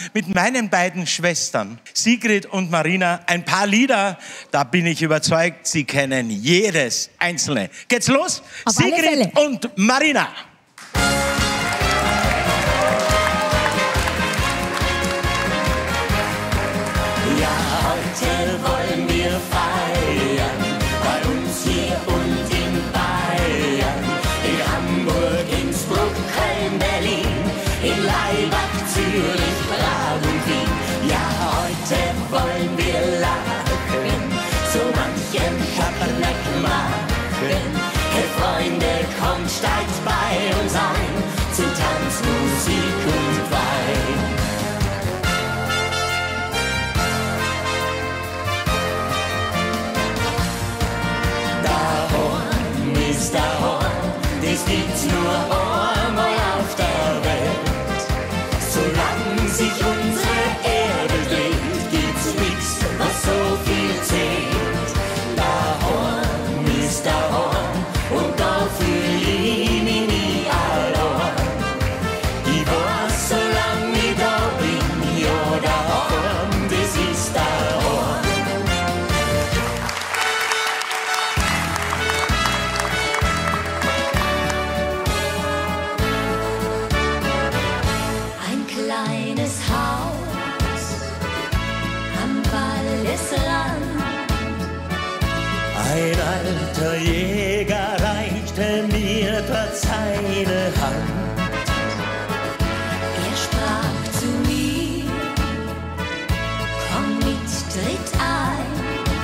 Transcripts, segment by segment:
mit meinen beiden Schwestern, Sigrid und Marina, ein paar Lieder. Da bin ich überzeugt, Sie kennen jedes einzelne. Geht's los? Auf alle Fälle. Sigrid und Marina. Ja, heute wollen wir feiern, bei uns hier und in Bayern, in Hamburg, Innsbruck, Köln, Berlin, in Laibach, Zürich, Prag und Wien. Ja, heute wollen wir lachen, so manchen Schabernack machen. Hey Freunde, kommt, steigt bei uns ein, zu Tanz, Musik und Wein. Mr. Horn, das gibt's nur einmal auf der Welt. Solange sich unsere Erde dreht, gibt's nichts, was so viel zählt. Der Horn, Mr. Horn, und dafür lieb ich nie allein. Ich weiß, solange ich da bin, ja, der Horn, das ist der Horn. Kleines Haus am Waldesrand. Ein alter Jäger reichte mir dort seine Hand. Er sprach zu mir, komm mit, tritt ein.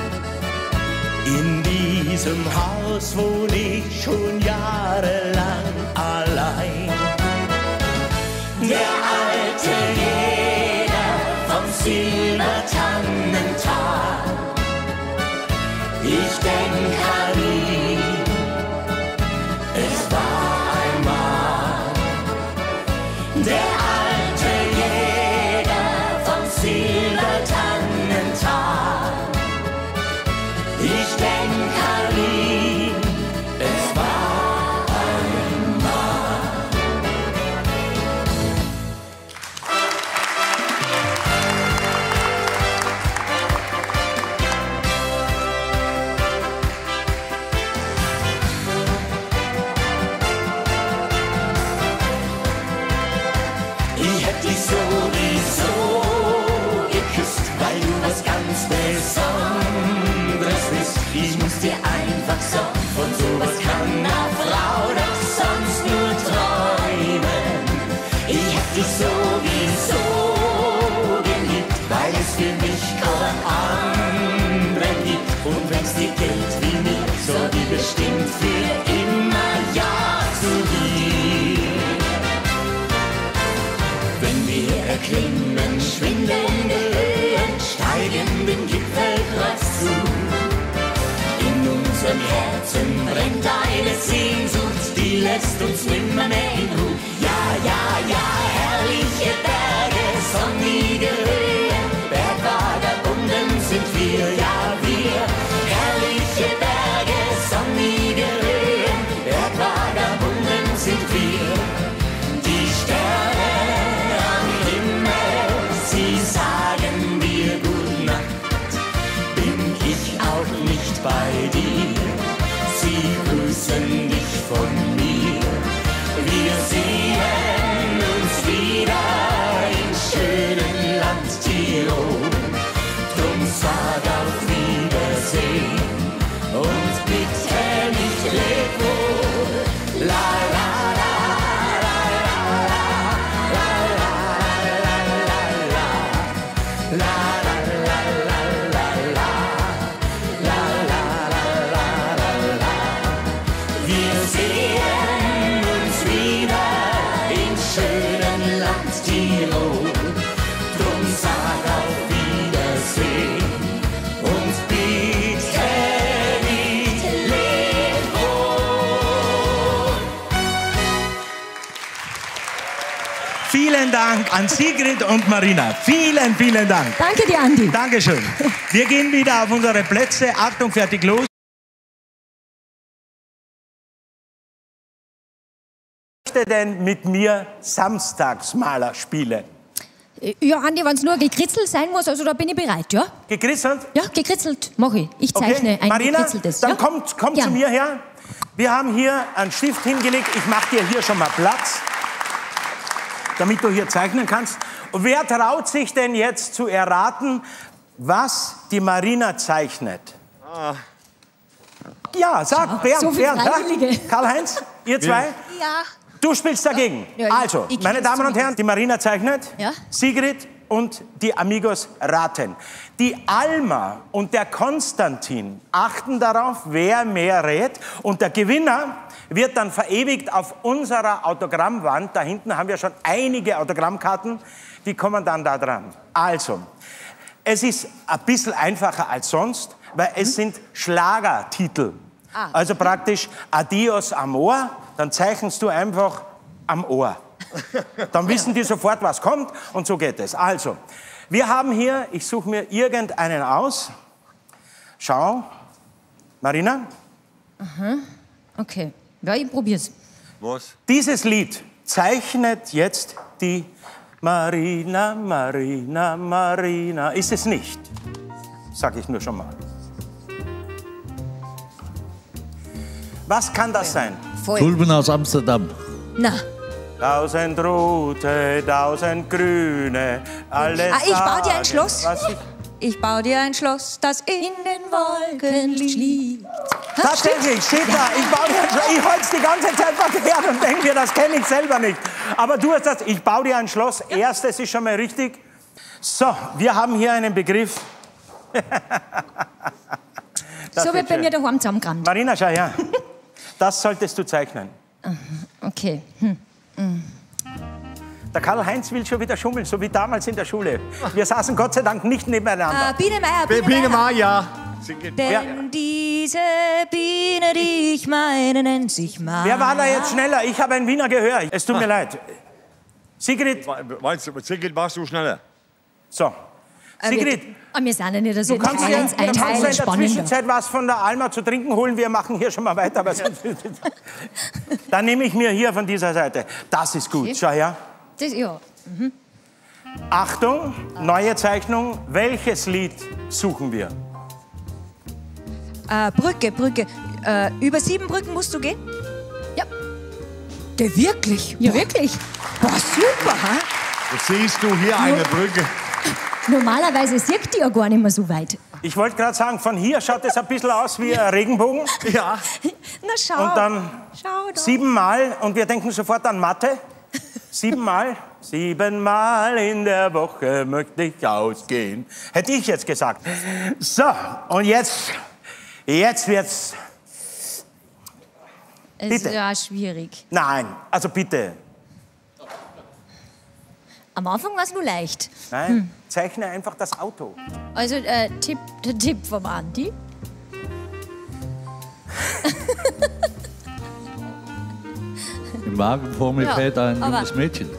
In diesem Haus wohne ich schon jahrelang allein. Der alte Jäger vom Silbertannental, ich denk an ihn, es war einmal. Der alte Jäger vom Silbertannental, ich denk an ihn, es war dir einfach so, von sowas kann eine Frau doch sonst nur träumen. Ich hätt dich sowieso geliebt, weil es für mich keinen anderen gibt. Und wenn's dir geht wie mir, so wie bestimmt für immer ja zu dir. Wenn wir erklimmen schwindelnde Höhen, steigen den Gipfelkreuz zu. In unserem Herzen brennt eine Sehnsucht, die lässt uns nimmer mehr in Ruhe. Ja, ja, ja, herrliche Berge, sonnige Höhen, Bergvagabunden sind wir, ja wir. Herrliche Berge, sonnige Höhen, Bergvagabunden sind wir. Die Sterne am Himmel, sie sagen dir Gute Nacht. Bin ich auch nicht bei dir, sie grüßen dich von mir. Wir sehen uns wieder im schönen Land Tirol. Drum sag auf Wiedersehen und bitte nicht leb wohl. La la la la la la la la la Vielen Dank an Sigrid und Marina. Vielen, vielen Dank. Danke dir, Andi. Dankeschön. Wir gehen wieder auf unsere Plätze. Achtung, fertig, los. Wer möchte denn mit mir Samstagsmaler spielen? Ja, Andi, wenn es nur gekritzelt sein muss, also da bin ich bereit, ja? Gekritzelt? Ja, gekritzelt mache ich. Ich zeichne Okay. ein Marina, gekritzeltes. dann ja? komm Ja. zu mir her. Wir haben hier einen Stift hingelegt. Ich mache dir hier schon mal Platz, damit du hier zeichnen kannst. Und wer traut sich denn jetzt zu erraten, was die Marina zeichnet? Ja, sag, Bernd, so viel Bernd, Freiwillige. Karl-Heinz, ihr zwei? Ja. Du spielst dagegen. Ja, Also, ich meine krieg's Damen und Herren, die Marina zeichnet, Ja. Sigrid und die Amigos raten. Die Alma und der Konstantin achten darauf, wer mehr rät. Und der Gewinner wird dann verewigt auf unserer Autogrammwand. Da hinten haben wir schon einige Autogrammkarten, die kommen dann da dran. Also, es ist ein bisschen einfacher als sonst, weil es sind Schlagertitel. Also praktisch Adios Amor, dann zeichnest du einfach am Ohr. Dann wissen die sofort, was kommt und so geht es. Also, wir haben hier, ich suche mir irgendeinen aus. Schau, Marina, Okay. Ja, ich probier's. Was? dieses Lied zeichnet jetzt die Marina, Marina, Marina. Ist es nicht, sag ich nur schon mal. Was kann das sein? Voll. Tulpen aus Amsterdam. Na, 1000 rote, 1000 grüne, alle Ich baue dir ein sagen, Schloss. was ich- Ich baue dir ein Schloss, das in den Wolken liegt. Tatsächlich, steht da, ich baue dir ein Schloss. Ich hol's die ganze Zeit verkehrt und denke mir, das kenne ich selber nicht. Aber du hast das, ich baue dir ein Schloss. Erstes ist schon mal richtig. So, wir haben hier einen Begriff. Das so wird bei schön. mir daheim zusammengerannt. Marina, schau her. Das solltest du zeichnen. Okay. Der Karl-Heinz will schon wieder schummeln, so wie damals in der Schule. Wir saßen Gott sei Dank nicht nebeneinander. Biene Meier, Biene Maya. Denn diese Biene, die ich meine, nennt sich Maya. Wer war da jetzt schneller? Ich habe ein Wiener Gehör. Es tut mir leid. Sigrid, Meinst du, Sigrid, warst du schneller? so. Sigrid, Wir sind ja nicht so du kannst dir eins in der einteilen, spannender. Zwischenzeit was von der Alma zu trinken holen. Wir machen hier schon mal weiter. Aber sonst dann nehme ich mir hier von dieser Seite. Das ist gut. Schau her. Das, ja. Achtung, neue Zeichnung. Welches Lied suchen wir? Brücke. Über 7 Brücken musst du gehen? Ja. Der wirklich? Ja, wirklich. Boah, super, ha? Siehst du hier eine Brücke? Normalerweise sieht die ja gar nicht mehr so weit. Ich wollte gerade sagen, von hier schaut es ein bisschen aus wie ein Regenbogen. Ja. Na schau. Und dann Schau doch. 7-mal und wir denken sofort an Mathe. 7-mal. 7-mal in der Woche möchte ich ausgehen. Hätte ich jetzt gesagt. So, und jetzt wird's. Es Bitte. ist ja schwierig. Nein, also bitte. Am Anfang war es nur leicht. Nein, zeichne einfach das Auto. Also der Tipp vom Andi. Im Wagen vor mir Ja, fährt ein aber- junges Mädchen.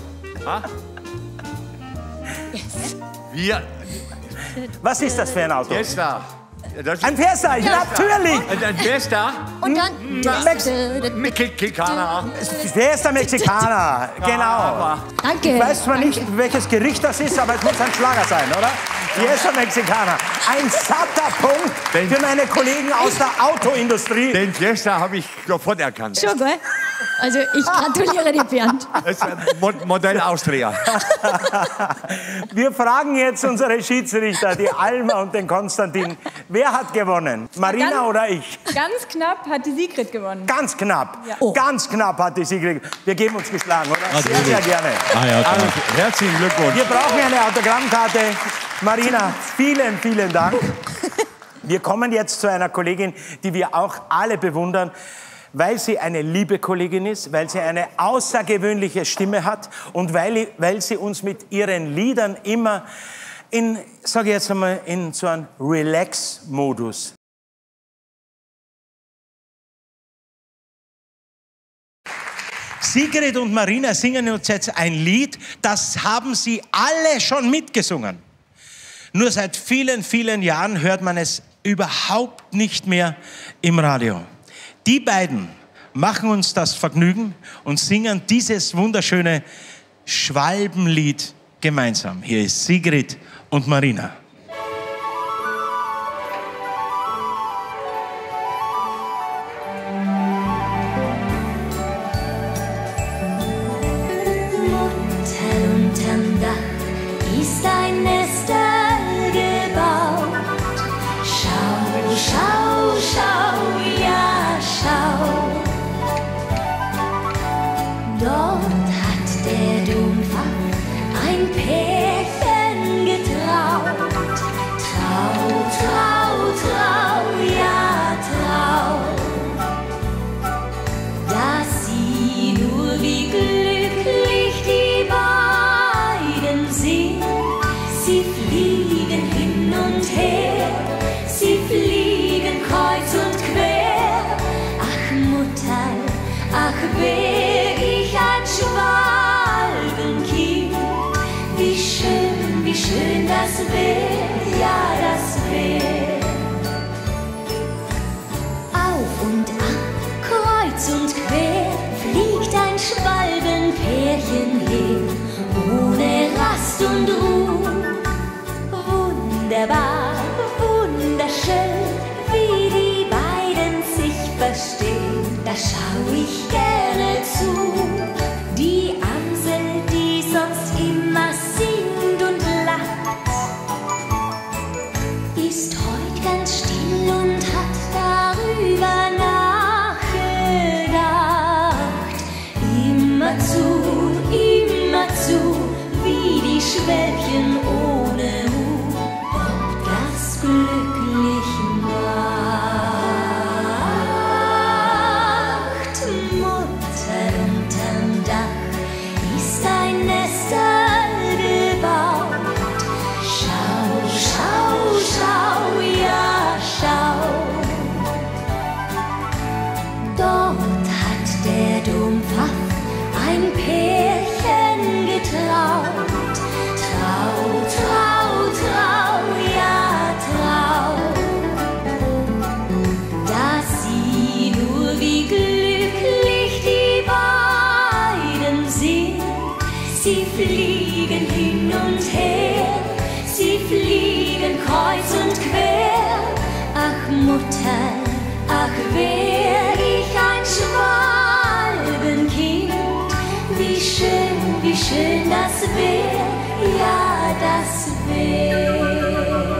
Wir. Was ist das für ein Auto? Fiesta. Das Ein Fiesta, ja, natürlich. Ein Fiesta. Und dann... Mit Kikana. Fiesta Mexicana, genau. Danke. Ich weiß zwar nicht, welches Gericht das ist, aber es muss ein Schlager sein, oder? Fiesta Mexicana. Ein satter Punkt für meine Kollegen aus der Autoindustrie. Den Fiesta habe ich sofort erkannt. Schon, gell? Also ich gratuliere dir, Bernd. Das ist ein Modell Austria. Wir fragen jetzt unsere Schiedsrichter, die Alma und den Konstantin. Wer hat gewonnen? Marina Ganz- oder ich? Ganz knapp hat die Sigrid gewonnen. Ganz knapp. Oh. Ganz knapp hat die Sigrid. Wir geben uns geschlagen, oder? Sehr, Natürlich. sehr gerne. Ah ja, klar. Also, herzlichen Glückwunsch. Wir brauchen eine Autogrammkarte. Marina, vielen, vielen Dank. Wir kommen jetzt zu einer Kollegin, die wir auch alle bewundern, weil sie eine liebe Kollegin ist, weil sie eine außergewöhnliche Stimme hat und weil sie uns mit ihren Liedern immer in, sage ich jetzt einmal, in so einen Relax-Modus. Sigrid und Marina singen uns jetzt ein Lied, das haben sie alle schon mitgesungen. Nur seit vielen, vielen Jahren hört man es überhaupt nicht mehr im Radio. Die beiden machen uns das Vergnügen und singen dieses wunderschöne Schwalbenlied gemeinsam. Hier ist Sigrid und Marina. Unterm Dach ist ein Nestel gebaut. Schau, schau, schau, ja, schau. Dort hat der Dompfach ein Pärchen getraut. Trau, trau, trau, ja, trau. Da sieh nur, wie glücklich die beiden sind. Sie fliegen hin und her, sie fliegen kreuz und quer. Ach Mutter, ach wär ich ein Schwalbenkind. Wie schön das wär, ja das wär. Auf und ab, kreuz und quer, fliegt ein Schwalbenpärchen her, ohne Rast und Ruhe. Wunderbar, wunderschön, wie die beiden sich verstehen, da schau ich gerne zu. Die Amsel, die sonst immer singt und lacht, ist heut ganz still und hat darüber nachgedacht. Immer zu, wie die Schwälbchen ohne Hut, ob das glücklich macht. Mutter unterm Dach ist ein Nestel gebaut. Schau, schau, schau, ja, schau. Dort hat der Dompfach ein Pärchen getraut. Trau, trau, trau, ja, trau. Da sieh nur, wie glücklich die beiden sind. Sie fliegen hin und her, sie fliegen kreuz und quer. Ach Mutter, ach wär ich ein Schwalbenkind. Wie schön das wär, ja das wär.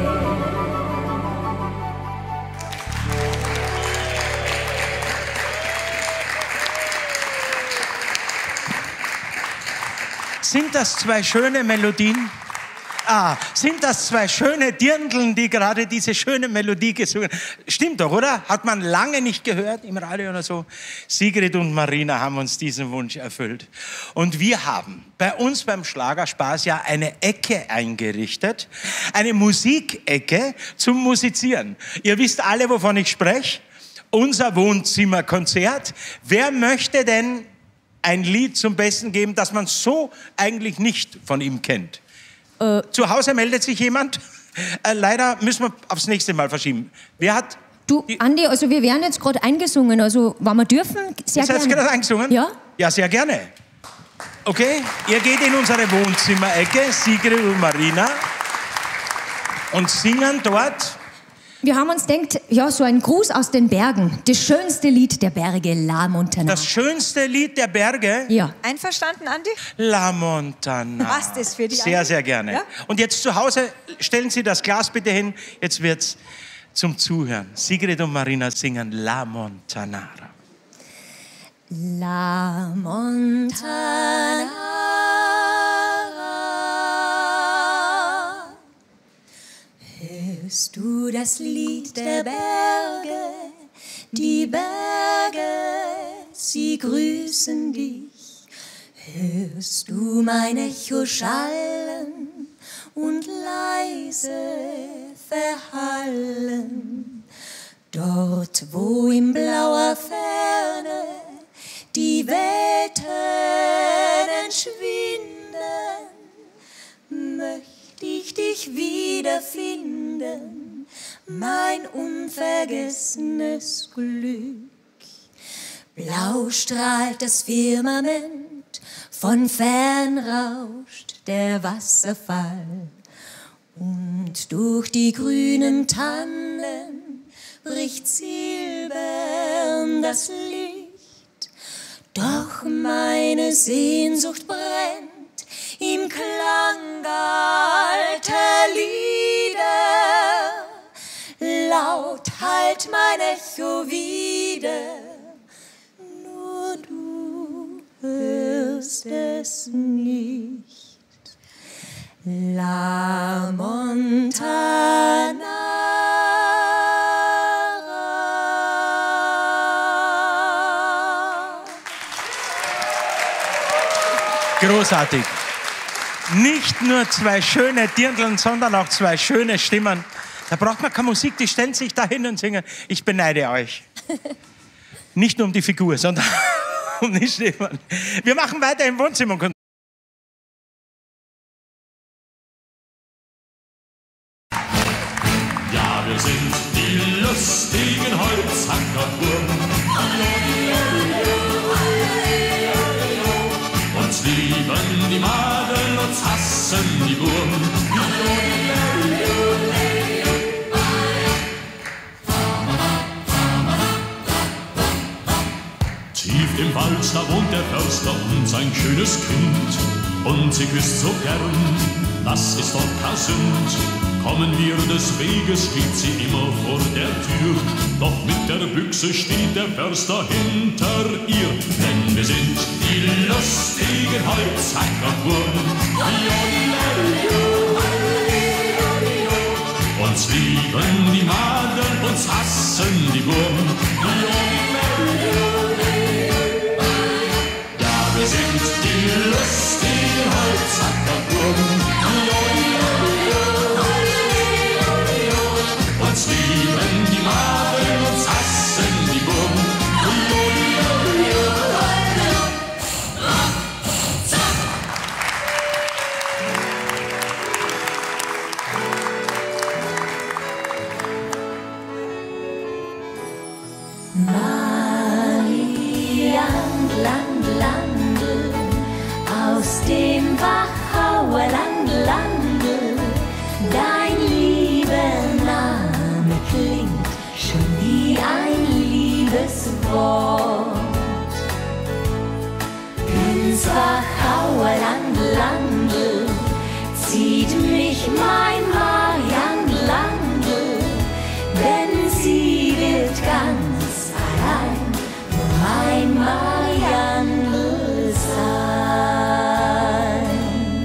Sind das zwei schöne Melodien? Sind das zwei schöne Dirndln, die gerade diese schöne Melodie gesungen haben? Stimmt doch, oder? Hat man lange nicht gehört im Radio oder so? Sigrid und Marina haben uns diesen Wunsch erfüllt. Und wir haben bei uns beim Schlagerspaß ja eine Ecke eingerichtet, eine Musikecke zum Musizieren. Ihr wisst alle, wovon ich spreche. Unser Wohnzimmerkonzert. Wer möchte denn ein Lied zum Besten geben, das man so eigentlich nicht von ihm kennt? Zu Hause meldet sich jemand. Leider müssen wir aufs nächste Mal verschieben. Wer hat... Du, Andi, also wir werden jetzt gerade eingesungen, also wenn wir dürfen, sehr gerne. Ist jetzt gerade eingesungen? Ja. Ja, sehr gerne. Okay, ihr geht in unsere Wohnzimmerecke, Sigrid und Marina, und singen dort... Wir haben uns gedacht, ja, so ein Gruß aus den Bergen. Das schönste Lied der Berge, La Montana. Das schönste Lied der Berge? Ja. Einverstanden, Andi? La Montana. Passt es für dich, Sehr, Andi? sehr gerne. Ja? Und jetzt zu Hause, stellen Sie das Glas bitte hin. Jetzt wird's zum Zuhören. Sigrid und Marina singen La Montana. La Montana. Hörst du das Lied der Berge? Die Berge, sie grüßen dich. Hörst du mein Echo schallen und leise verhallen? Dort, wo in blauer Ferne die Welten entschwinden, möchte ich dich wiederfinden, mein unvergessenes Glück. Blau strahlt das Firmament Von fern rauscht der Wasserfall und durch die grünen Tannen bricht silbern das Licht. Doch meine Sehnsucht brennt im Klang alter Lieder. Laut hallt mein Echo wieder, nur du hörst es nicht. La Montana. Großartig. Nicht nur zwei schöne Dirndln, sondern auch zwei schöne Stimmen. Da braucht man keine Musik, die stellen sich da hin und singen. Ich beneide euch. Nicht nur um die Figur, sondern um die Stimmen. Wir machen weiter im Wohnzimmer. Ja, wir sind die lustigen Holzhackerburgen. Uns lieben die Madeln, uns hassen die Burgen. Tief im Wald, da wohnt der Förster und sein schönes Kind. Und sie küsst so gern, das ist doch kein Sünd. Kommen wir des Weges, steht sie immer vor der Tür. Doch mit der Büchse steht der Förster hinter ihr. Denn wir sind die lustigen Holzhackerburgen. Uns lieben die Madeln, uns hassen die Burgen. Ja, wir sind die lustigen Holzhackerburgen. Uns lieben die Madeln, uns hassen die Burgen. Landl, aus dem Wachauer Landl, dein lieber Name klingt schon wie ein Liebeswort. Ins Wachauer Landl zieht mich mein Marianlandl, denn sie wird ganz allein mein Marianne sein.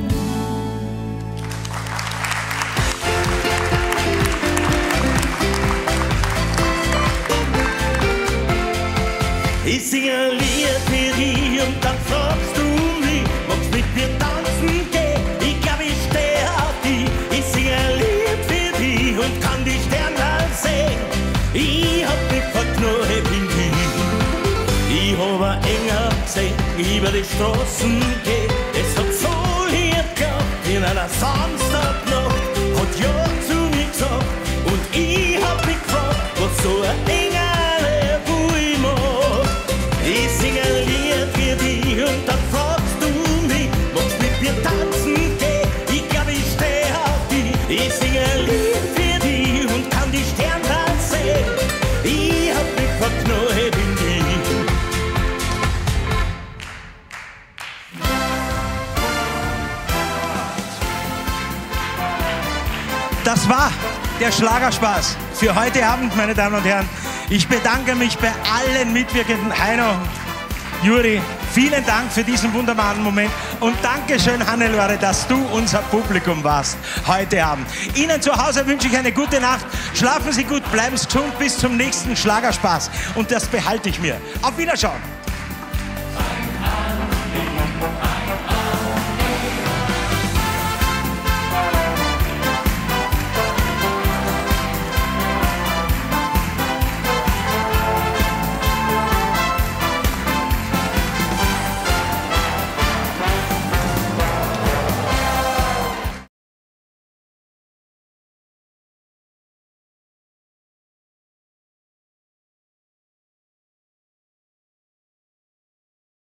Ich singe ein Lied für dich und dann fragst du mich, magst mit mir tanzen gehen? Ich glaub, ich steh auf dich. Ich singe ein Lied für dich und kann die Sterne sehen. Ich hab mich verknallt in dich. Ich hab ein Engel gesehen, über die Straßen geht. Es hat so Lied gehabt in einer Samstagnacht, hat ja zu mir gesagt. Und ich hab mich gefragt, was so ein Engel wohl macht. Ich sing ein Lied für dich und dann fragst du mich, magst mit mir tanzen gehen? Ich glaub, ich steh auf dich. Ich sing ein Lied für dich und kann die Sterne sehen. Ich hab mich verknallt in dich. Das war der Schlagerspaß für heute Abend, meine Damen und Herren. Ich bedanke mich bei allen Mitwirkenden. Heino, Juri, vielen Dank für diesen wunderbaren Moment. Und Dankeschön, Hannelore, dass du unser Publikum warst heute Abend. Ihnen zu Hause wünsche ich eine gute Nacht. Schlafen Sie gut, bleiben Sie gesund bis zum nächsten Schlagerspaß. Und das behalte ich mir. Auf Wiederschauen.